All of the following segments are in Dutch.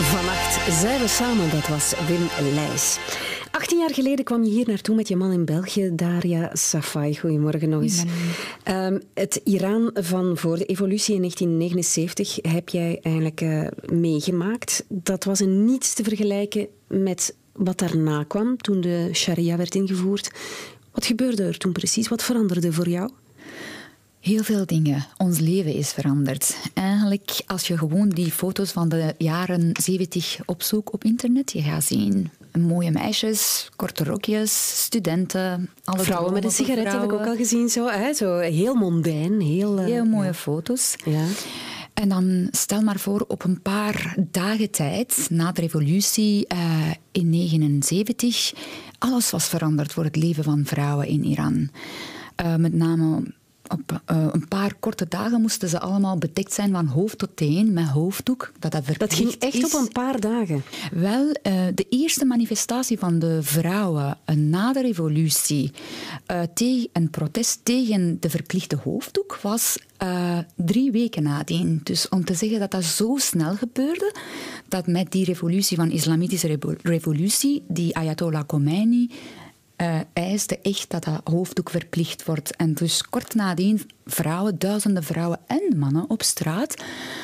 Vannacht zijn we samen, dat was Wim Leijs. 18 jaar geleden kwam je hier naartoe met je man in België, Daria Safai. Goedemorgen nog eens. Het Iran van voor de evolutie in 1979 heb jij eigenlijk meegemaakt. Dat was in niets te vergelijken met wat daarna kwam, toen de sharia werd ingevoerd. Wat gebeurde er toen precies? Wat veranderde voor jou? Heel veel dingen. Ons leven is veranderd. Eigenlijk, als je gewoon die foto's van de jaren 70 opzoekt op internet, je gaat zien mooie meisjes, korte rokjes, studenten. Alle vrouwen met een sigaret heb ik ook al gezien. Zo heel mondijn. Heel mooie foto's. Ja. En dan stel maar voor, op een paar dagen tijd, na de revolutie in 1979, alles was veranderd voor het leven van vrouwen in Iran. Met name op een paar korte dagen moesten ze allemaal bedekt zijn van hoofd tot teen met hoofddoek. Dat ging echt op een paar dagen? Wel, de eerste manifestatie van de vrouwen na de revolutie tegen een protest tegen de verplichte hoofddoek was 3 weken nadien. Dus om te zeggen dat dat zo snel gebeurde, dat met die revolutie van islamitische revolutie, die Ayatollah Khomeini eiste echt dat dat hoofddoek verplicht wordt. En dus kort nadien vrouwen, duizenden vrouwen en mannen op straat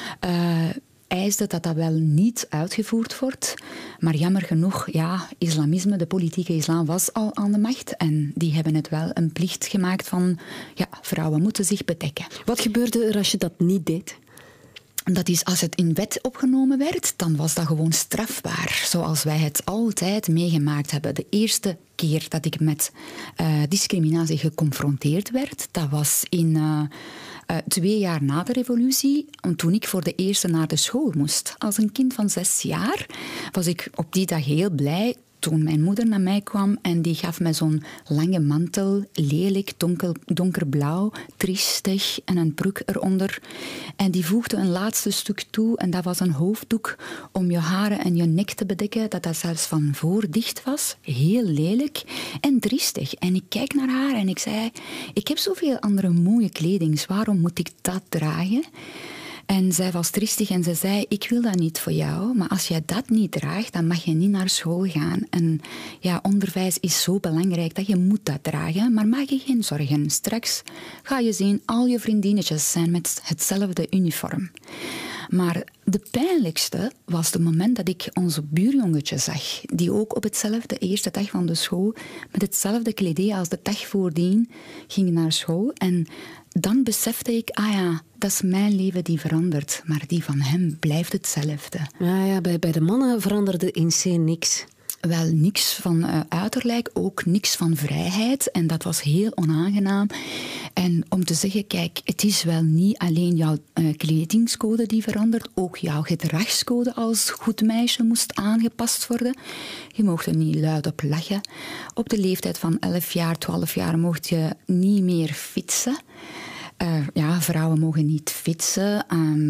eisten dat dat wel niet uitgevoerd wordt. Maar jammer genoeg, ja, islamisme, de politieke islam was al aan de macht en die hebben het wel een plicht gemaakt van, ja, vrouwen moeten zich bedekken. Wat gebeurde er als je dat niet deed? Dat is, als het in wet opgenomen werd, dan was dat gewoon strafbaar. Zoals wij het altijd meegemaakt hebben. De eerste keer dat ik met discriminatie geconfronteerd werd, dat was in 2 jaar na de revolutie, toen ik voor de eerste naar de school moest. Als een kind van 6 jaar was ik op die dag heel blij toen mijn moeder naar mij kwam en die gaf me zo'n lange mantel, lelijk, donkerblauw, triestig en een broek eronder. En die voegde een laatste stuk toe en dat was een hoofddoek om je haren en je nek te bedekken, dat zelfs van voor dicht was. Heel lelijk en triestig. En ik kijk naar haar en ik zei, ik heb zoveel andere mooie kleding, waarom moet ik dat dragen? En zij was triestig en ze zei, ik wil dat niet voor jou, maar als jij dat niet draagt, dan mag je niet naar school gaan. En ja, onderwijs is zo belangrijk dat je moet dat dragen, maar maak je geen zorgen. Straks ga je zien, al je vriendinnetjes zijn met hetzelfde uniform. Maar de pijnlijkste was het moment dat ik onze buurjongetje zag, die ook op hetzelfde eerste dag van de school, met hetzelfde kledij als de dag voordien, ging naar school. En dan besefte ik, dat is mijn leven die verandert, maar die van hem blijft hetzelfde. Ja, bij de mannen veranderde in C niks. Wel, niks van uiterlijk, ook niks van vrijheid. En dat was heel onaangenaam. En om te zeggen, kijk, het is wel niet alleen jouw kledingscode die verandert, ook jouw gedragscode als goed meisje moest aangepast worden. Je mocht er niet luid op lachen. Op de leeftijd van 11 jaar, 12 jaar mocht je niet meer fietsen. Vrouwen mogen niet fietsen.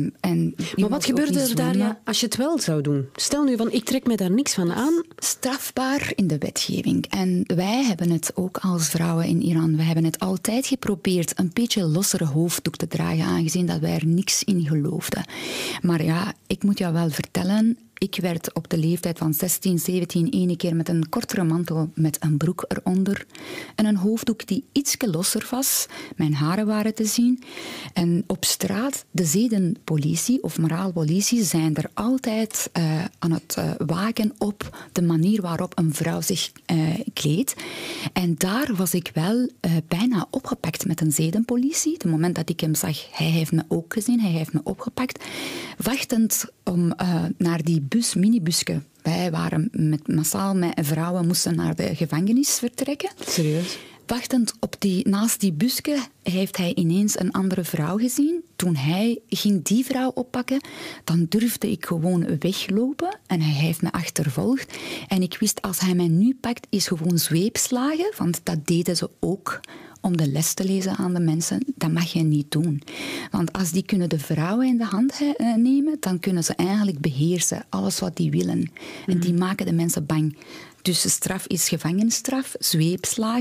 Maar wat gebeurde er daar als je het wel zou doen? Stel nu van, ik trek me daar niks van aan. Strafbaar in de wetgeving. En wij hebben het ook als vrouwen in Iran, wij hebben het altijd geprobeerd een beetje lossere hoofddoek te dragen, aangezien dat wij er niks in geloofden. Maar ja, ik moet jou wel vertellen, ik werd op de leeftijd van 16, 17 ene keer met een kortere mantel met een broek eronder en een hoofddoek die ietsje losser was. Mijn haren waren te zien. En op straat, de zedenpolitie of moraalpolitie zijn er altijd aan het waken op de manier waarop een vrouw zich kleedt. En daar was ik wel bijna opgepakt met een zedenpolitie. Het moment dat ik hem zag, hij heeft me ook gezien, hij heeft me opgepakt. Wachtend om naar die minibusje. Wij waren massaal met vrouwen, moesten naar de gevangenis vertrekken. Serieus? Wachtend naast die busje heeft hij ineens een andere vrouw gezien. Toen hij ging die vrouw oppakken, dan durfde ik gewoon weglopen en hij heeft me achtervolgd. En ik wist, als hij mij nu pakt, is gewoon zweepslagen, want dat deden ze ook om de les te lezen aan de mensen. Dat mag je niet doen. Want als die kunnen de vrouwen in de hand nemen, dan kunnen ze eigenlijk beheersen alles wat die willen. En die maken de mensen bang. Dus de straf is gevangenisstraf, zweepslagen,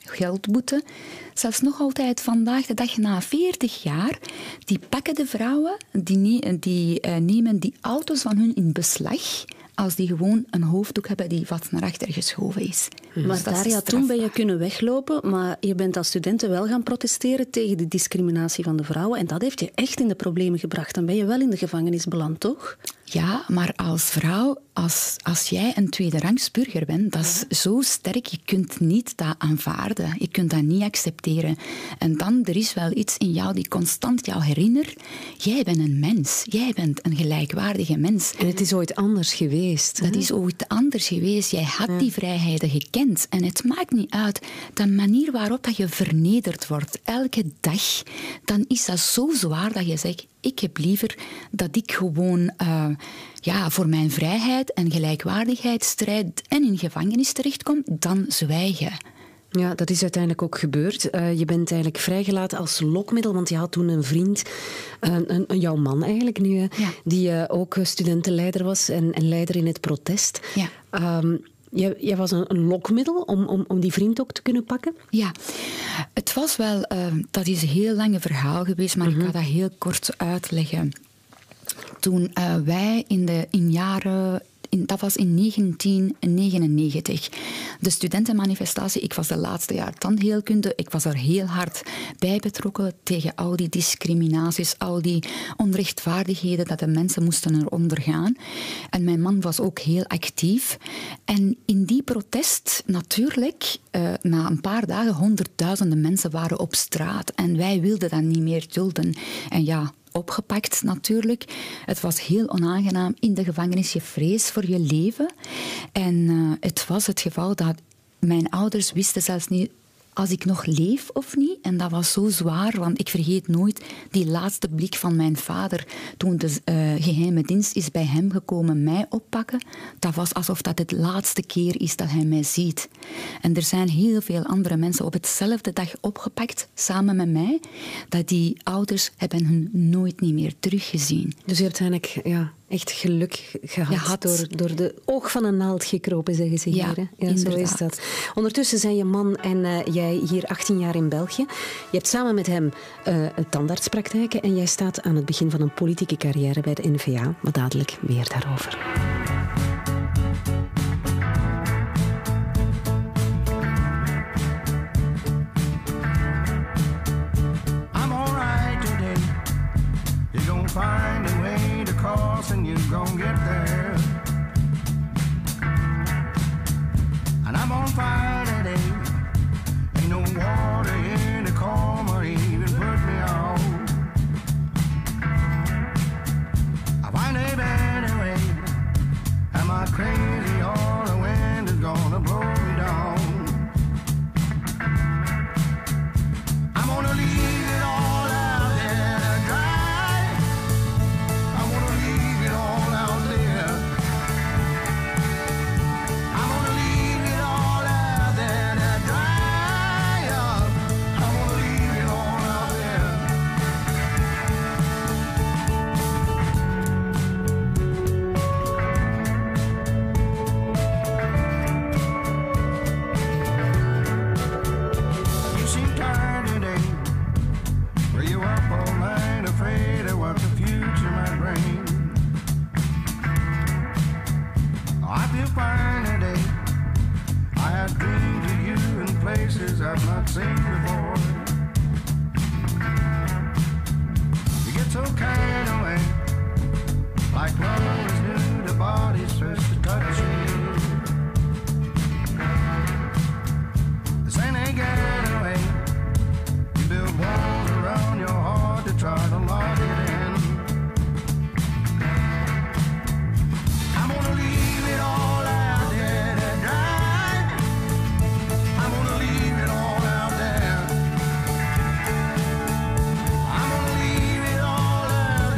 geldboete. Zelfs nog altijd vandaag de dag, na 40 jaar, die pakken de vrouwen, die nemen die auto's van hun in beslag als die gewoon een hoofddoek hebben die wat naar achter geschoven is. Maar Daria, toen ben je kunnen weglopen, maar je bent als studenten wel gaan protesteren tegen de discriminatie van de vrouwen en dat heeft je echt in de problemen gebracht. Dan ben je wel in de gevangenis beland, toch? Ja, maar als vrouw, als jij een tweederangs burger bent, dat is zo sterk, je kunt niet dat aanvaarden. Je kunt dat niet accepteren. En dan, er is wel iets in jou die constant jou herinnert. Jij bent een mens. Jij bent een gelijkwaardige mens. En het is ooit anders geweest. Dat is ooit anders geweest. Jij had die vrijheden gekend. En het maakt niet uit. De manier waarop dat je vernederd wordt, elke dag, dan is dat zo zwaar dat je zegt, ik heb liever dat ik gewoon voor mijn vrijheid en gelijkwaardigheid strijd en in gevangenis terechtkom, dan zwijgen. Ja, dat is uiteindelijk ook gebeurd. Je bent eigenlijk vrijgelaten als lokmiddel, want je had toen een vriend, jouw man eigenlijk nu, die ook studentenleider was en leider in het protest. Ja. Jij was een lokmiddel om die vriend ook te kunnen pakken? Ja, het was wel, dat is een heel lang verhaal geweest, maar ik ga dat heel kort uitleggen. Toen wij dat was in 1999. De studentenmanifestatie, ik was de laatste jaar tandheelkunde, ik was er heel hard bij betrokken tegen al die discriminaties, al die onrechtvaardigheden dat de mensen moesten eronder gaan. En mijn man was ook heel actief. En in die protest, natuurlijk, na een paar dagen, honderdduizenden mensen waren op straat. En wij wilden dat niet meer dulden. En ja, opgepakt natuurlijk. Het was heel onaangenaam in de gevangenis. Je vrees voor je leven. En het was het geval dat mijn ouders wisten zelfs niet als ik nog leef of niet. En dat was zo zwaar, want ik vergeet nooit die laatste blik van mijn vader toen de geheime dienst is bij hem gekomen mij oppakken. Dat was alsof dat het laatste keer is dat hij mij ziet. En er zijn heel veel andere mensen op hetzelfde dag opgepakt, samen met mij, dat die ouders hebben hun nooit niet meer teruggezien. Dus je hebt eigenlijk echt geluk gehad door de oog van een naald gekropen, zeggen ze hier. Ja, ja, zo is dat. Ondertussen zijn je man en jij hier 18 jaar in België. Je hebt samen met hem tandartspraktijken en jij staat aan het begin van een politieke carrière bij de N-VA. Maar dadelijk meer daarover. Find a way to cross and you're gonna get there. And I'm on fire today. Ain't no water in the calm or even put me out. I find a better way. Am I crazy or the wind is gonna blow me down? I'm gonna leave it all out there to dry. I'm gonna leave it all out there. I'm gonna leave it all out there to dry up. I'm gonna leave it all out there. You seem tired today. Were you up all night afraid of what the future might bring? I feel fine today. I had dreams of you in places I've not seen before. You get so carried away, like lovers do, the body's first to touch you. This ain't a getaway. You build walls around your heart to try to lock it in. I'm gonna leave it all out there to dry. I'm gonna leave it all out there. I'm gonna leave it all out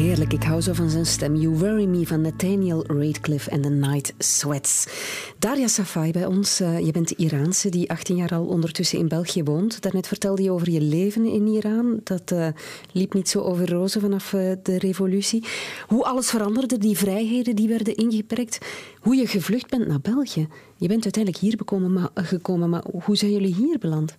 Heerlijk, ik hou zo van zijn stem. You Worry Me van Nathaniel Ratcliffe en The Night Sweats. Daria Safai bij ons. Je bent de Iraanse die 18 jaar al ondertussen in België woont. Daarnet vertelde je over je leven in Iran. Dat liep niet zo over rozen vanaf de revolutie. Hoe alles veranderde, die vrijheden die werden ingeperkt. Hoe je gevlucht bent naar België. Je bent uiteindelijk hier gekomen, maar hoe zijn jullie hier beland?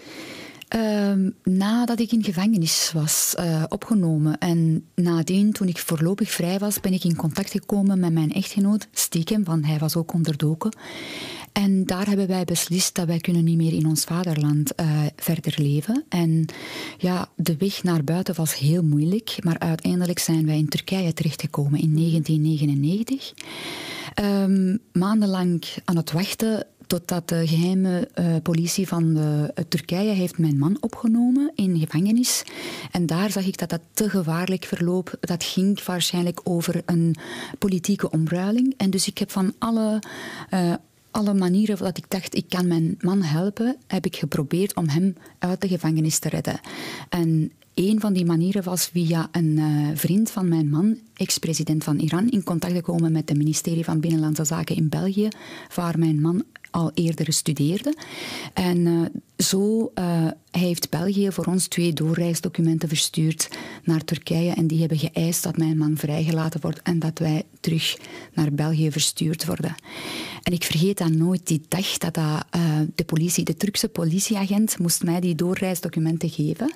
Nadat ik in gevangenis was opgenomen en nadien, toen ik voorlopig vrij was, ben ik in contact gekomen met mijn echtgenoot, stiekem, want hij was ook onderdoken. En daar hebben wij beslist dat wij kunnen niet meer in ons vaderland verder leven. En ja, de weg naar buiten was heel moeilijk, maar uiteindelijk zijn wij in Turkije terechtgekomen in 1999. Maandenlang aan het wachten totdat de geheime politie van Turkije heeft mijn man opgenomen in gevangenis. En daar zag ik dat dat te gevaarlijk verloop. Dat ging waarschijnlijk over een politieke omruiling. En dus ik heb van alle manieren dat ik dacht, ik kan mijn man helpen, heb ik geprobeerd om hem uit de gevangenis te redden. En een van die manieren was via een vriend van mijn man, ex-president van Iran, in contact gekomen met het ministerie van Binnenlandse Zaken in België, waar mijn man al eerder studeerde. En zo heeft België voor ons 2 doorreisdocumenten verstuurd naar Turkije en die hebben geëist dat mijn man vrijgelaten wordt en dat wij terug naar België verstuurd worden. En ik vergeet dan nooit die dag dat de Turkse politieagent moest mij die doorreisdocumenten geven.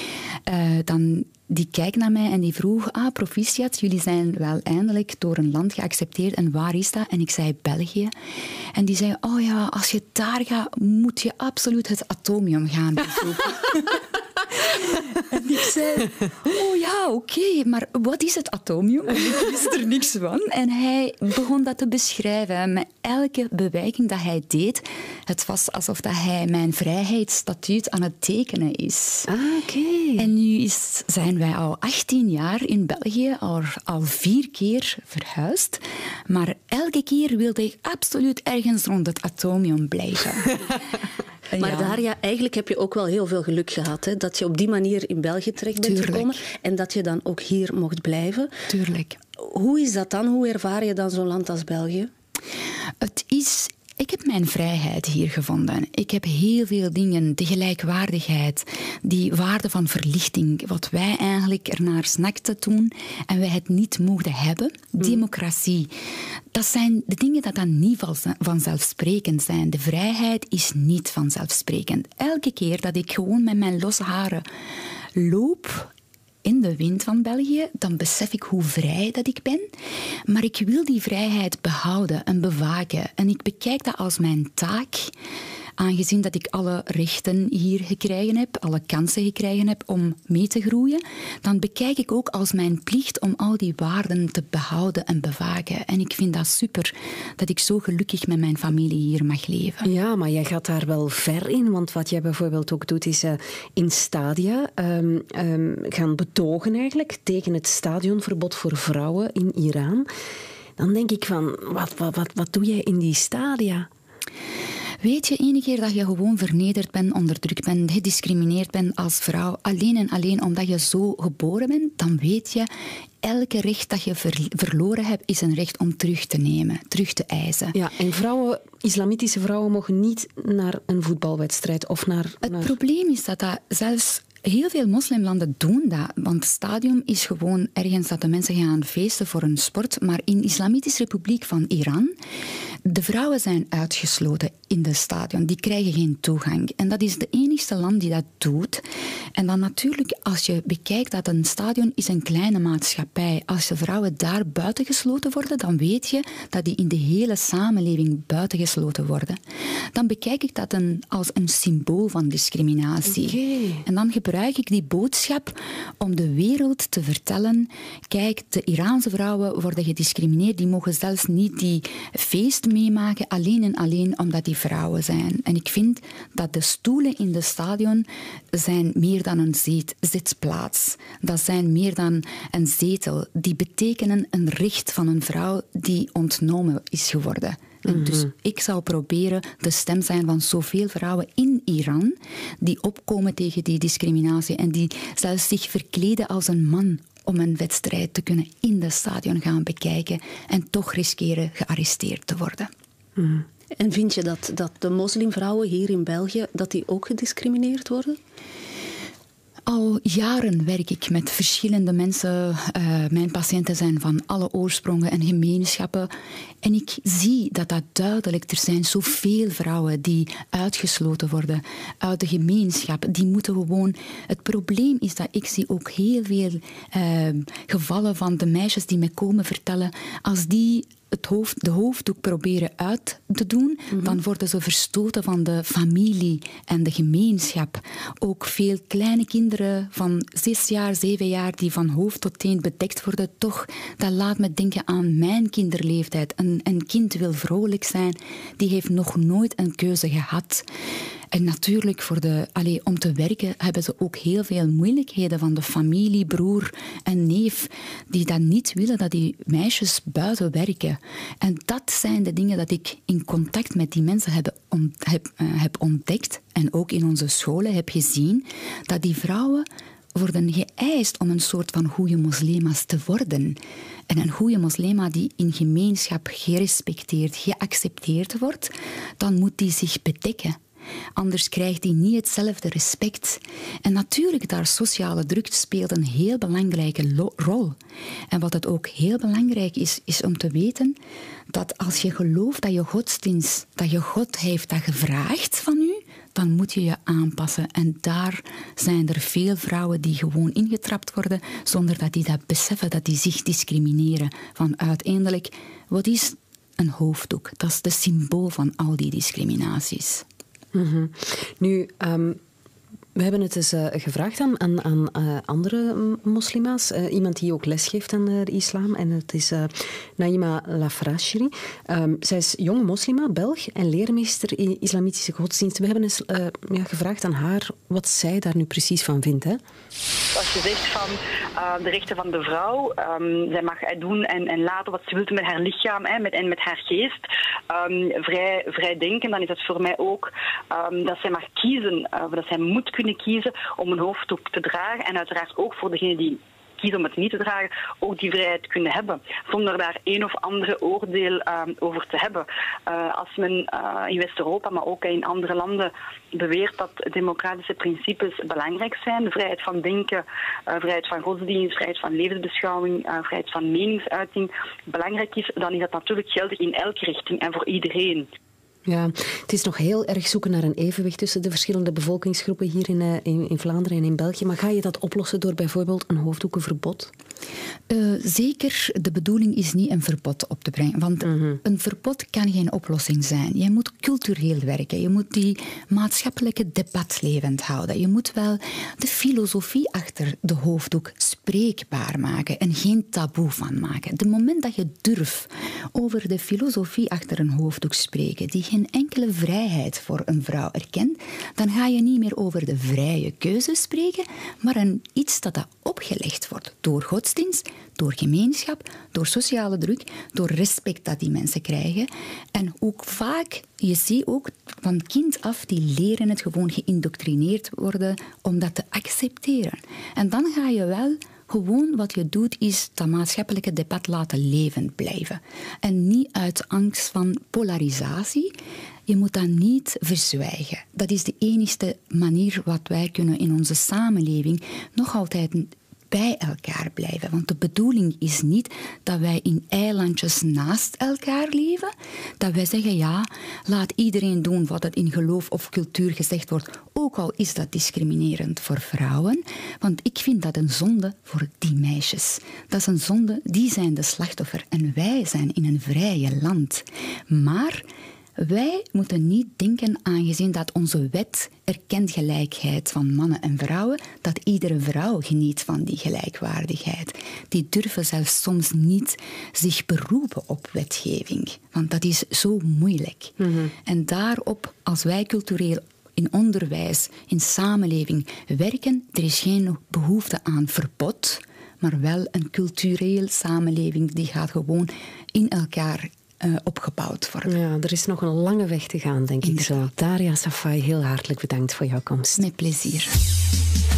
Die kijkt naar mij en die vroeg, proficiat, jullie zijn wel eindelijk door een land geaccepteerd en waar is dat? En ik zei België. En die zei, oh ja, als je daar gaat, moet je absoluut het atomium gaan bezoeken. En ik zei, oh ja, oké, maar wat is het atomium? En ik wist er niks van. En hij begon dat te beschrijven. Met elke beweging dat hij deed, het was alsof dat hij mijn vrijheidsstatuut aan het tekenen is. Oké. En nu zijn wij al 18 jaar in België, al 4 keer verhuisd. Maar elke keer wilde ik absoluut ergens rond het atomium blijven. Maar Daria, eigenlijk heb je ook wel heel veel geluk gehad. Hè? Dat je op die manier in België terecht bent gekomen. En dat je dan ook hier mocht blijven. Tuurlijk. Hoe is dat dan? Hoe ervaar je dan zo'n land als België? Ik heb mijn vrijheid hier gevonden. Ik heb heel veel dingen, de gelijkwaardigheid, die waarde van verlichting, wat wij eigenlijk ernaar snakten toen en wij het niet mochten hebben. Democratie. Dat zijn de dingen dat dan niet vanzelfsprekend zijn. De vrijheid is niet vanzelfsprekend. Elke keer dat ik gewoon met mijn losse haren loop in de wind van België, dan besef ik hoe vrij dat ik ben. Maar ik wil die vrijheid behouden en bewaken. En ik bekijk dat als mijn taak, aangezien dat ik alle rechten hier gekregen heb, alle kansen gekregen heb om mee te groeien, dan bekijk ik ook als mijn plicht om al die waarden te behouden en bewaken. En ik vind dat super, dat ik zo gelukkig met mijn familie hier mag leven. Ja, maar jij gaat daar wel ver in, want wat jij bijvoorbeeld ook doet, is in stadia gaan betogen eigenlijk tegen het stadionverbod voor vrouwen in Iran. Dan denk ik van, wat doe jij in die stadia? Weet je, ene keer dat je gewoon vernederd bent, onderdrukt bent, gediscrimineerd bent als vrouw, alleen en alleen omdat je zo geboren bent, dan weet je, elke recht dat je verloren hebt, is een recht om terug te nemen, terug te eisen. Ja, en islamitische vrouwen mogen niet naar een voetbalwedstrijd of naar... Het probleem is dat zelfs heel veel moslimlanden doen dat, want het stadion is gewoon ergens dat de mensen gaan feesten voor een sport, maar in de Islamitische Republiek van Iran, de vrouwen zijn uitgesloten in het stadion. Die krijgen geen toegang. En dat is de enigste land die dat doet. En dan natuurlijk, als je bekijkt dat een stadion is een kleine maatschappij. Als de vrouwen daar buitengesloten worden, dan weet je dat die in de hele samenleving buitengesloten worden. Dan bekijk ik dat als een symbool van discriminatie. Okay. En dan gebruik ik die boodschap om de wereld te vertellen, kijk, de Iraanse vrouwen worden gediscrimineerd, die mogen zelfs niet die feest meemaken, alleen en alleen omdat die vrouwen zijn. En ik vind dat de stoelen in het stadion zijn meer dan een zitplaats. Dat zijn meer dan een zetel. Die betekenen een recht van een vrouw die ontnomen is geworden. En dus ik zou proberen de stem zijn van zoveel vrouwen in Iran die opkomen tegen die discriminatie en die zelfs zich verkleden als een man om een wedstrijd te kunnen in het stadion gaan bekijken en toch riskeren gearresteerd te worden. En vind je dat de moslimvrouwen hier in België dat die ook gediscrimineerd worden? Al jaren werk ik met verschillende mensen. Mijn patiënten zijn van alle oorsprongen en gemeenschappen. En ik zie dat duidelijk. Er zijn zoveel vrouwen die uitgesloten worden uit de gemeenschap. Die moeten gewoon... Het probleem is dat ik zie ook heel veel gevallen van de meisjes die me komen vertellen. Als die de hoofddoek proberen uit te doen, dan worden ze verstoten van de familie en de gemeenschap. Ook veel kleine kinderen van 6 jaar, 7 jaar, die van hoofd tot teen bedekt worden, toch, dat laat me denken aan mijn kinderleeftijd. Een kind wil vrolijk zijn, die heeft nog nooit een keuze gehad. En natuurlijk, om te werken hebben ze ook heel veel moeilijkheden van de familie, broer en neef, die dan niet willen dat die meisjes buiten werken. En dat zijn de dingen dat ik in contact met die mensen heb ontdekt en ook in onze scholen heb gezien, dat die vrouwen worden geëist om een soort van goede moslima's te worden. En een goede moslima die in gemeenschap gerespecteerd, geaccepteerd wordt, dan moet die zich bedekken. Anders krijgt hij niet hetzelfde respect. En natuurlijk, daar sociale druk speelt een heel belangrijke rol. En wat het ook heel belangrijk is om te weten, dat als je gelooft dat je godsdienst, dat je God heeft dat gevraagd van u, dan moet je je aanpassen. En daar zijn er veel vrouwen die gewoon ingetrapt worden, zonder dat die dat beseffen, dat die zich discrimineren. Van uiteindelijk, wat is een hoofddoek? Dat is de symbool van al die discriminaties. Nu, we hebben het eens gevraagd aan andere moslima's. Iemand die ook lesgeeft aan de islam. En het is Naima Lafrashiri. Zij is jonge moslima, Belg en leermeester in islamitische godsdienst. We hebben eens gevraagd aan haar wat zij daar nu precies van vindt. Hè? Als je zegt van de rechten van de vrouw, zij mag doen en laten wat ze wil met haar lichaam en met haar geest, vrij denken, dan is het voor mij ook dat zij mag kiezen, dat zij moet kunnen kiezen om een hoofddoek te dragen en uiteraard ook voor degene die kiezen om het niet te dragen, ook die vrijheid kunnen hebben, zonder daar een of andere oordeel over te hebben. Als men in West-Europa, maar ook in andere landen, beweert dat democratische principes belangrijk zijn, de vrijheid van denken, vrijheid van godsdienst, vrijheid van levensbeschouwing, vrijheid van meningsuiting belangrijk is, dan is dat natuurlijk geldig in elke richting en voor iedereen. Ja, het is nog heel erg zoeken naar een evenwicht tussen de verschillende bevolkingsgroepen hier in Vlaanderen en in België. Maar ga je dat oplossen door bijvoorbeeld een hoofddoekenverbod? Zeker, de bedoeling is niet een verbod op te brengen. Want een verbod kan geen oplossing zijn. Je moet cultureel werken. Je moet die maatschappelijke debat levend houden. Je moet wel de filosofie achter de hoofddoek spreekbaar maken en geen taboe van maken. Het moment dat je durft over de filosofie achter een hoofddoek spreken, die geen enkele vrijheid voor een vrouw erkent, dan ga je niet meer over de vrije keuze spreken, maar iets dat opgelegd wordt door godsdienst, door gemeenschap, door sociale druk, door respect dat die mensen krijgen. En ook vaak, je ziet ook van kind af, die leren het gewoon geïndoctrineerd worden om dat te accepteren. En dan ga je wel gewoon wat je doet, is dat maatschappelijke debat laten levend blijven. En niet uit angst van polarisatie. Je moet dat niet verzwijgen. Dat is de enige manier wat wij kunnen in onze samenleving nog altijd bij elkaar blijven. Want de bedoeling is niet dat wij in eilandjes naast elkaar leven. Dat wij zeggen, ja, laat iedereen doen wat het in geloof of cultuur gezegd wordt. Ook al is dat discriminerend voor vrouwen. Want ik vind dat een zonde voor die meisjes. Dat is een zonde, die zijn de slachtoffer. En wij zijn in een vrije land. Maar wij moeten niet denken, aangezien dat onze wet erkent gelijkheid van mannen en vrouwen, dat iedere vrouw geniet van die gelijkwaardigheid. Die durven zelfs soms niet zich beroepen op wetgeving, want dat is zo moeilijk. En daarop, als wij cultureel in onderwijs, in samenleving werken, er is geen behoefte aan verbod, maar wel een cultureel samenleving die gaat gewoon in elkaar opgebouwd worden. Ja, er is nog een lange weg te gaan, denk ik zo. Daria Safai, heel hartelijk bedankt voor jouw komst. Met plezier.